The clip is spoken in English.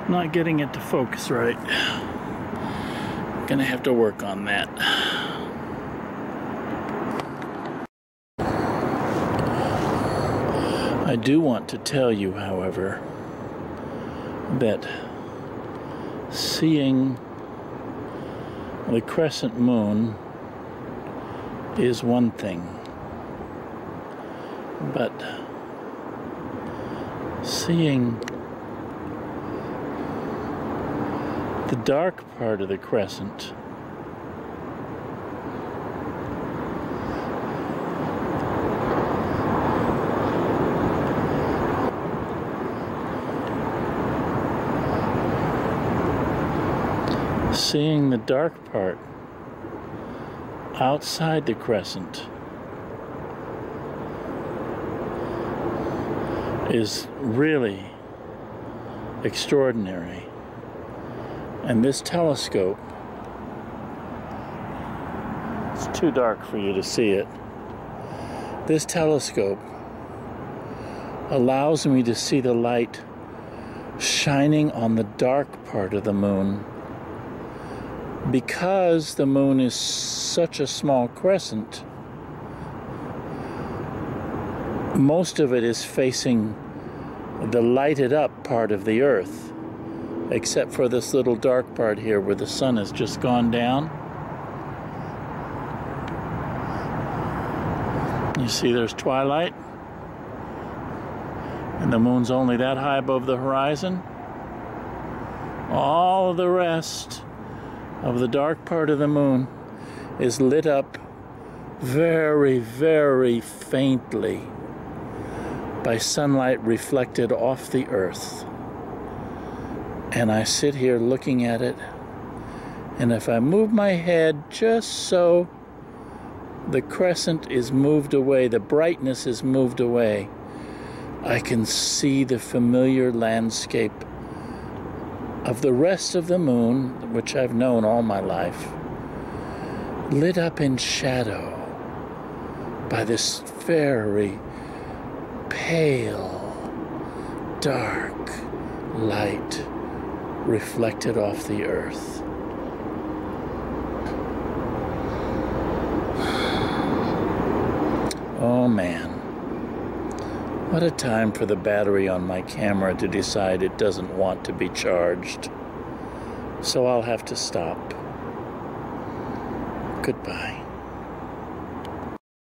Not getting it to focus right. Gonna have to work on that. I do want to tell you, however, that seeing the crescent moon is one thing, but seeing the dark part of the crescent seeing the dark part outside the crescent is really extraordinary. And this telescope, it's too dark for you to see it. This telescope allows me to see the light shining on the dark part of the moon. Because the moon is such a small crescent, most of it is facing the lighted up part of the Earth, except for this little dark part here where the sun has just gone down. You see there's twilight, and the moon's only that high above the horizon. All of the rest of the dark part of the moon is lit up very, very faintly by sunlight reflected off the Earth. And I sit here looking at it, and if I move my head just so the crescent is moved away, the brightness is moved away, I can see the familiar landscape of the rest of the moon, which I've known all my life, lit up in shadow by this very pale, dark light reflected off the Earth. Oh man. What a time for the battery on my camera to decide it doesn't want to be charged. So I'll have to stop. Goodbye.